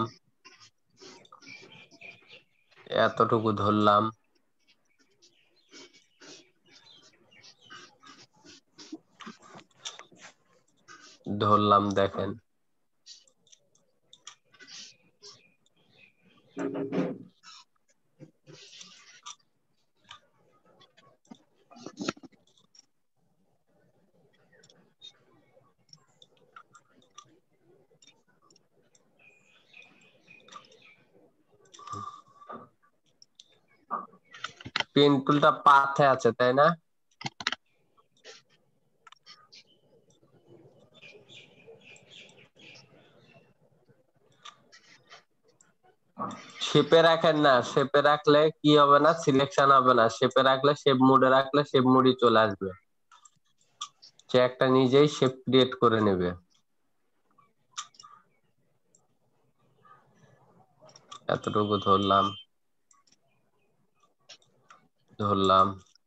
এতটুকু ধরলাম, ধরলাম দেখেন পেন টুলটা পাথে আছে, তাই না? শেপে রাখেন না, শেপে রাখলে কি হবে না, সিলেকশন হবে না। শেপে রাখলে, শেপ মোডে রাখলে শেপ মোডই চলে আসবে, সে একটা নিজেই শেপ ক্রিয়েট করে নেবে। এতটুকু ধরলাম, ধরলাম,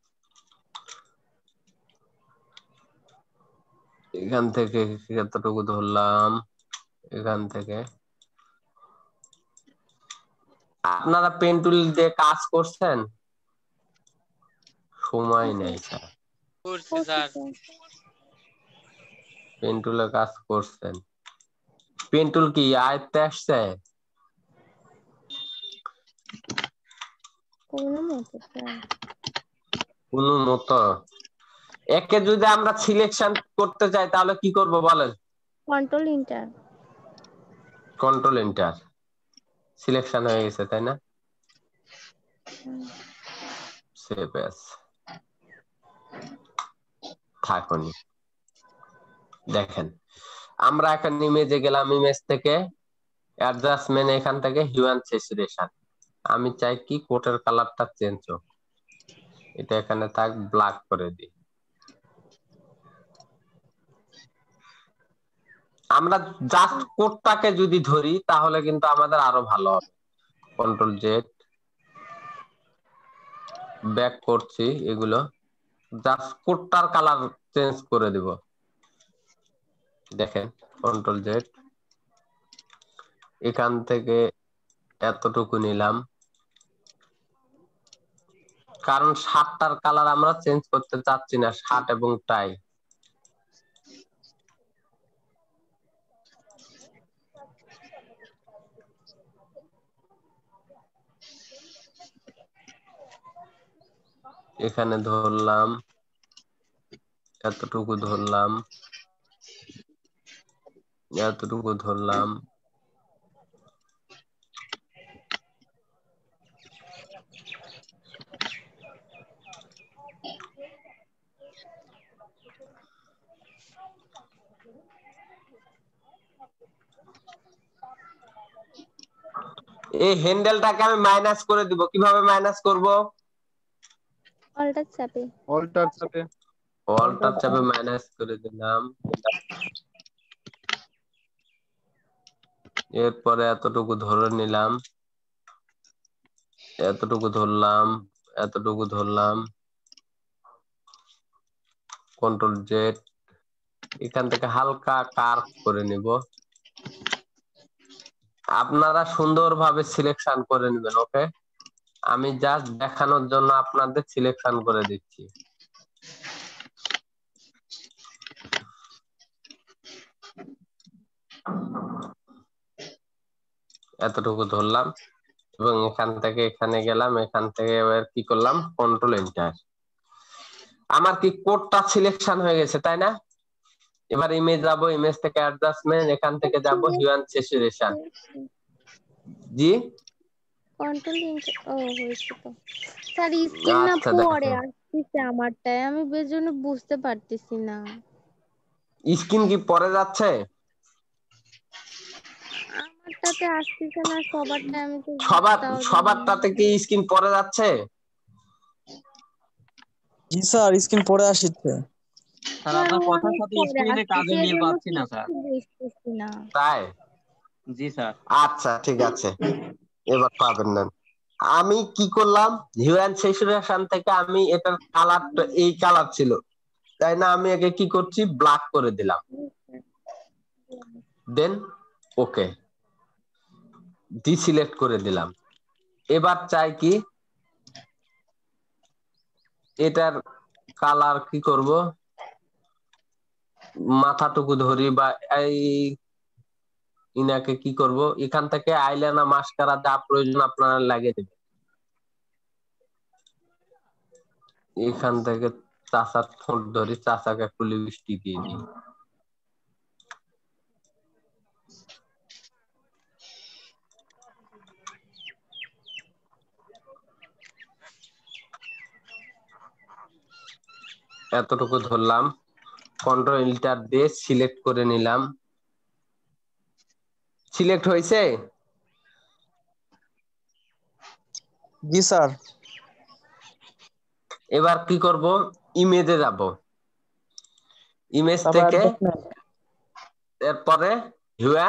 এখান থেকে এতটুকু ধরলাম, এখান থেকে। আপনারা পেন টুল দিয়ে কাজ করছেন? সময় নেই স্যার। করছি স্যার। পেন টুলে কাজ করছেন? পেন টুল কি আয়ত্তে আসছে? কোনো মতো স্যার। কোনো মতো। একে যদি আমরা সিলেকশন করতে চাই তাহলে কি করব বলেন? Control enter. Control enter. Selection হয়ে গেছে, তাই না? সেভ এস থাকুনি। দেখেন আমরা এখন ইমেজে গেলাম, ইমেজ থেকে অ্যাডজাস্টমেন্ট, এখান থেকে হিউম্যান স্যাচুরেশন। আমি চাই কি কোটের কালারটা চেঞ্জ হোক, এটা এখানে থাক, ব্ল্যাক করে দিই। আমরা জাস্ট কোটটাকে যদি ধরি তাহলে কিন্তু আমাদের আরো ভালো হবে। কন্ট্রোল জেড, ব্যাক করছি, এগুলো জাস্ট কোটটার কালার চেঞ্জ করে দিব। দেখেন কন্ট্রোল জেড, এখান থেকে এতটুকু নিলাম, কারণ শার্টটার কালার আমরা চেঞ্জ করতে চাচ্ছি না, শার্ট এবং টাই। এখানে ধরলাম, এতটুকু ধরলাম, এতটুকু ধরলাম, এই হ্যান্ডেলটাকে আমি মাইনাস করে দিব। কিভাবে মাইনাস করব? অল্টার চাপে। অল্টার চাপে। অল্টার চাপে মাইনাস করে দিলাম। এরপরে এতটুকু ধরে নিলাম, এতটুকু ধরলাম, এতটুকু ধরলাম, কন্ট্রোল জেড, এখান থেকে হালকা কার্ভ করে নিব। আপনারা সুন্দরভাবে সিলেকশন করে নেবেন, ওকে? আমি জাস্ট দেখানোর জন্য আপনাদের সিলেকশন করে দিচ্ছি। এতটুকু ধরলাম এবং এখান থেকে এখানে গেলাম, এখান থেকে এবার কি করলাম, কন্ট্রোল এন্টার। আমার কি কোডটা সিলেকশন হয়ে গেছে, তাই না? এবার ইমেজ যাব, ইমেজ থেকে অ্যাডজাস্টমেন্ট, এখান থেকে যাব হিউম্যান স্যাচুরেশন। জি কন্ট্রোল এন্টার। ও হয়েছে তো স্যার। স্ক্রিন না আচ্ছা পড়ে দেখেন, আসছে আমারটায়, আমি বের জন্য বুঝতে পারতেছি না। স্ক্রিন কি পড়ে যাচ্ছে? আমারটাতে আসতেছে না, সবারটা আমি তো সবার তাও সবারটাতে কি স্ক্রিন পড়ে যাচ্ছে? জি স্যার, স্ক্রিন পড়ে আসছে। স্যার আপনার কথার সাথে স্ক্রিনে কাজে মিল পাচ্ছি না স্যার। বুঝতেছি না। তাই জি স্যার। আচ্ছা ঠিক আছে, এবার পাবেন না। আমি কি করলাম, হিউম্যান স্যাচুরেশন থেকে আমি এটার কালারটা এই কালার ছিল, তাই না, আমি একে কি করছি, ব্ল্যাক করে দিলাম। দেন ওকে ডিসিলেক্ট করে দিলাম। এবার চাই কি এটার কালার কি করব, মাথাটুকু ধরি বা এই ইনাকে কি করব, এখান থেকে আইলাইনার মাস্কারা যা প্রয়োজন আপনারা লাগিয়ে দেবেন। এখান থেকে চাচার ঠোঁট ধরি, চাচাকে একটু লিপস্টিক দিয়ে দিই। এতটুকু ধরলাম, কন্ট্রোল এন্টার দিয়ে সিলেক্ট করে নিলাম। সিলেক্ট হয়েছে? জি স্যার। এবার কি করব, ইমেজে যাব, ইমেজ থেকে এরপরে হিউম্যান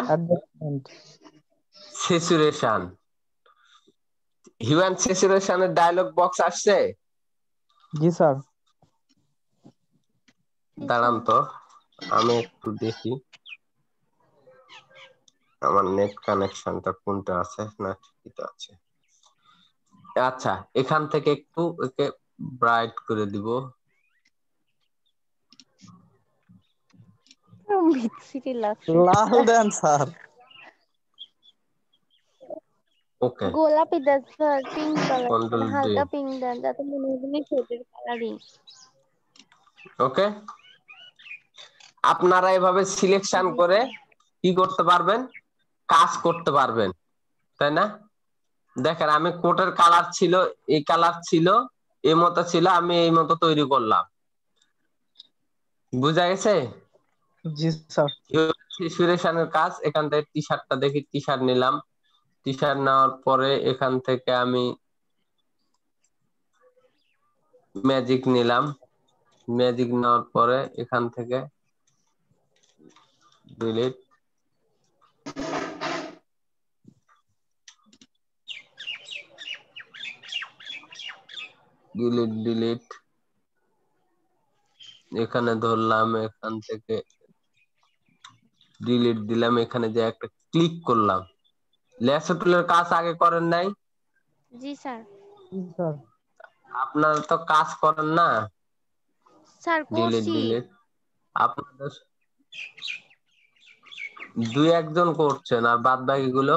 স্যাচুরেশন। হিউম্যান স্যাচুরেশনের ডায়লগ বক্স আসছে? জি স্যার। দাঁড়ান তো আমি একটু দেখি আমার নেট কানেকশনটা কোনটা আছে, না ঠিকই তো আছে। আচ্ছা, এখান থেকে একটু একে ব্রাইট করে দিব। বিচ্ছিরি লাগছে। লাল দেন স্যার। ওকে, গোলাপি দেন sir, pink colour, control D, হালকা পিঙ্ক দেন যাতে মনে হয় তুমি ঠোঁটের কালারিং। ওকে। আপনারা এভাবে সিলেকশন করে কি করতে পারবেন, কাজ করতে পারবেন, তাই না? দেখেন আমি কোটের কালার ছিল, এই কালার ছিল, এই মতো ছিল, আমি এই মতো তৈরি করলাম। বুঝা গেছে? জি স্যার। স্যাচুরেশনের কাজ। এখান থেকে টি শার্টটা দেখি, টি শার্ট নিলাম। টি শার্ট নেওয়ার পরে এখান থেকে আমি ম্যাজিক নিলাম। ম্যাজিক নেওয়ার পরে এখান থেকে ডিলিট, ডিলিট ডিলিট, এখানে ধরলাম, এখান থেকে ডিলিট দিলাম, এখানে যে একটা ক্লিক করলাম। ল্যাসো টুলের কাজ আগে করেন নাই? জি স্যার। স্যার আপনারা তো কাজ করেন না। স্যার ডিলিট করছি। ডিলিট, আপনাদের দুই একজন করছেন, আর বাদ বাকি গুলো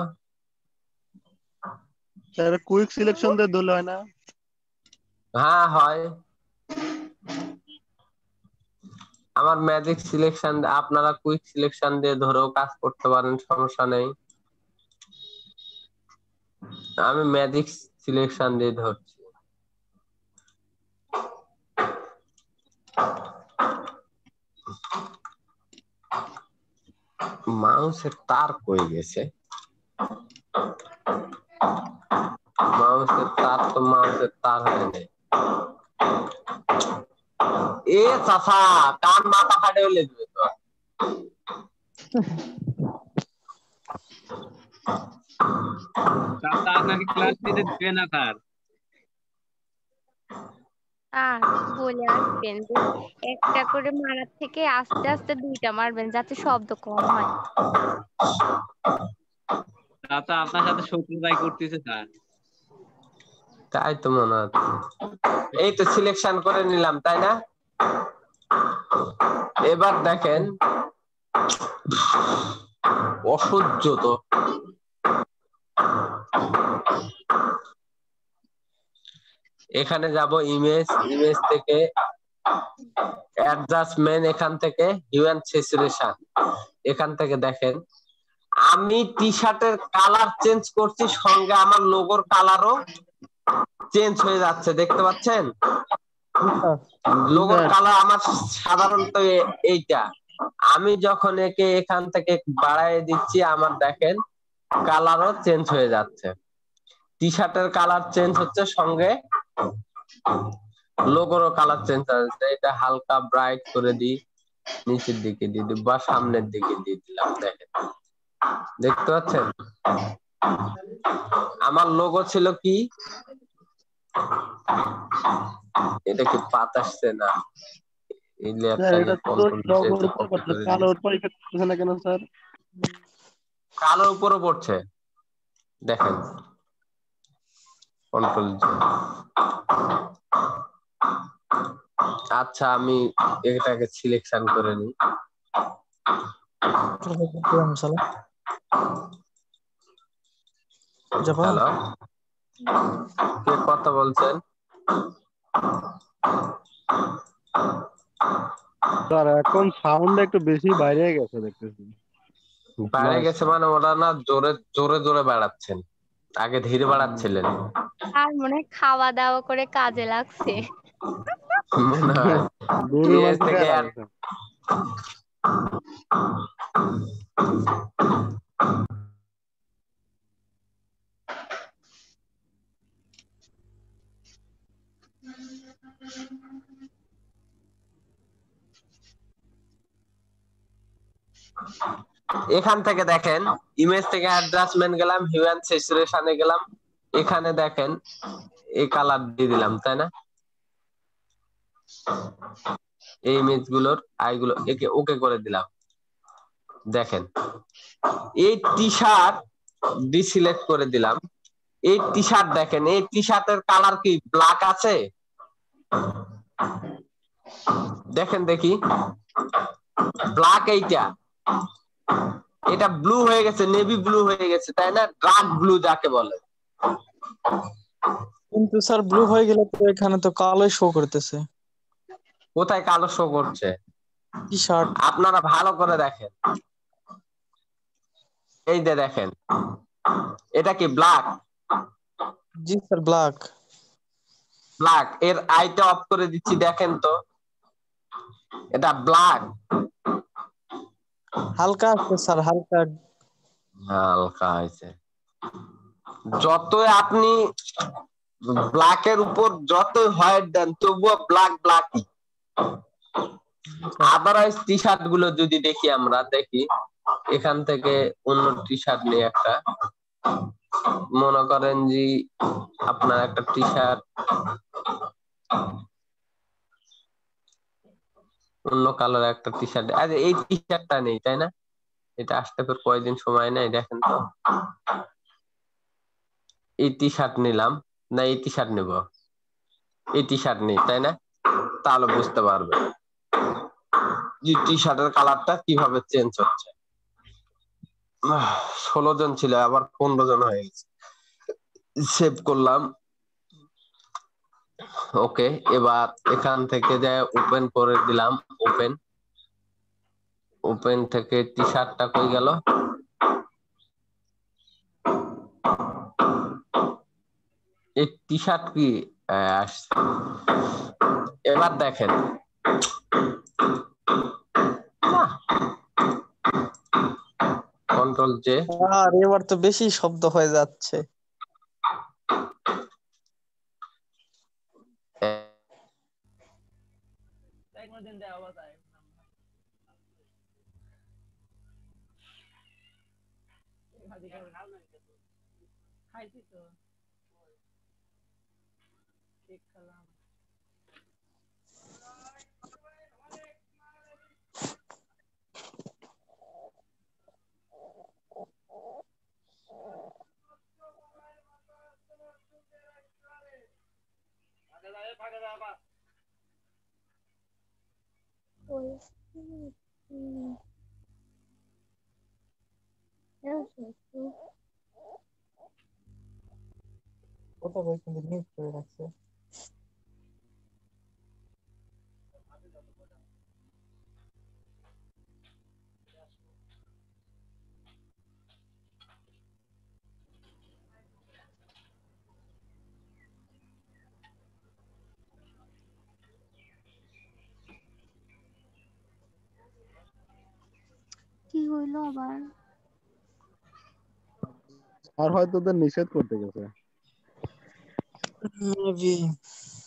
স্যার কুইক সিলেকশন দিয়ে ধরলে হয় না? হ্যাঁ হয়। আমার ম্যাজিক সিলেকশন, আপনারা কুইক সিলেকশন দিয়ে ধরেও কাজ করতে পারেন, সমস্যা নেই। আমি ম্যাজিক সিলেকশন দিয়ে ধরছি। মাউসের তার কই গেছে, মাউসের তার তো মাউসের তার হয় নাই। এ চাচা কান মাথা ফাটে হলে দিবে তো। চাচা আপনাকে ক্লাস নিতে দিবে না স্যার। আর বলে আসবেন যে একটা করে মারার থেকে আস্তে আস্তে দুইটা মারবেন যাতে শব্দ কম হয়। চাচা আপনার সাথে শত্রুতাই করতেছে স্যার। তাই তো মনে হচ্ছে। এই তো সিলেকশন করে নিলাম, তাই না? এবার দেখেন, অসহ্য তো। এখানে যাব ইমেজ, ইমেজ থেকে অ্যাডজাস্টমেন্ট, এখান থেকে হিউম্যান স্যাচুরেশন। এখান থেকে দেখেন আমি টি শার্টের কালার চেঞ্জ করছি, সঙ্গে আমার লোগোর কালারও চেঞ্জ হয়ে যাচ্ছে, দেখতে পাচ্ছেন? লোগোর কালার আমার সাধারণত এইটা, আমি যখন একে এখান থেকে বাড়ায় দিচ্ছি আমার দেখেন কালারও চেঞ্জ হয়ে যাচ্ছে। টি শার্টের কালার চেঞ্জ হচ্ছে, সঙ্গে লোগোরও কালার চেঞ্জ হচ্ছে। এটা হালকা ব্রাইট করে দিই, নিচের দিকে দিয়ে দিই বা সামনের দিকে দিয়ে দিলাম, দেখেন দেখতে পাচ্ছেন আমার লোগো ছিল কি এটা কি পাত আসছে না এই স্যার লেয়ারটাকে এটা তো কন্ট্রোল লগোর জে উপর কপি পড়ছে, করে দিই কালোর উপর ইফেক্ট করছে না কেন স্যার? কালোর উপরও পড়ছে দেখেন কন্ট্রোল জে। আচ্ছা আমি এটাকে সিলেকশন করে নিই। হ্যালো কে কথা বলছেন? স্যার এখন সাউন্ড একটু বেশি বাইরে গেছে দেখতেছি। বাইরে গেছে মানে ওরা না জোরে জোরে জোরে বাড়াচ্ছেন, আগে ধীরে বাড়াচ্ছিলেন আর মনে হয় খাওয়া দাওয়া করে কাজে লাগছে। মনে হয় গরুর ইএস মাংস থেকে খাওয়া আর লাগছে। এখান থেকে দেখেন ইমেজ থেকে অ্যাডজাস্টমেন্ট গেলাম, হিউ অ্যান্ড স্যাচুরেশনে গেলাম, এখানে দেখেন এই কালার দিয়ে দিলাম তাই না, এই ইমেজ গুলোর আইগুলো একে ওকে করে দিলাম। দেখেন এই টি শার্ট ডিসিলেক্ট করে দিলাম, এই টি শার্ট দেখেন এই টি শার্টের কালার কি ব্ল্যাক আছে? দেখেন দেখি ব্ল্যাক, এইটা এটা ব্লু হয়ে গেছে, নেভি ব্লু হয়ে গেছে তাই না, ডার্ক ব্লু যাকে বলে। কিন্তু স্যার ব্লু হয়ে গেলে তো এখানে তো কালোই শো করতেছে। কোথায় কালো শো করছে? টি শার্ট আপনারা ভালো করে দেখেন, এই যে দেখেন এটা কি ব্ল্যাক? জি স্যার ব্ল্যাক। ব্ল্যাক এর আইটা অফ করে দিচ্ছি দেখেন তো এটা ব্ল্যাক। হালকা আছে স্যার, হালকা হালকা আছে। যতই আপনি ব্ল্যাকের উপর যতই হোয়াইট দেন তবুও ব্ল্যাক ব্ল্যাকই। আদারওয়াইজ টি শার্ট গুলো যদি দেখি আমরা দেখি এখান থেকে অন্য টি শার্ট নিয়ে একটা মনে করেন যে আপনার একটা টি শার্ট অন্য কালার একটা টি শার্ট, আরে এই টি শার্টটা নেই তাই না, এটা আসতে পর কয়দিন সময় নেই দেখেন তো, এই টি শার্ট নিলাম না এই টি শার্ট নেব, এই টি শার্ট নেই তাই না, তাহলে বুঝতে পারবে যে টি শার্টের কালারটা কিভাবে চেঞ্জ হচ্ছে। ষোলো জন ছিল আবার পনেরো জন হয়ে গেছে, সেভ করলাম। ওকে এবার এখান থেকে যে ওপেন করে দিলাম, ওপেন ওপেন থেকে টি শার্টটা কই গেল, এই টি শার্ট কি আসছে। এবার দেখেন কন্ট্রোল জে, আর এবার তো বেশি শব্দ হয়ে যাচ্ছে। কথা বলতে মিউট করে রাখছে। কি হইলো আবার? আর হয়তো ওদের নিষেধ করতে গেছে। মেবি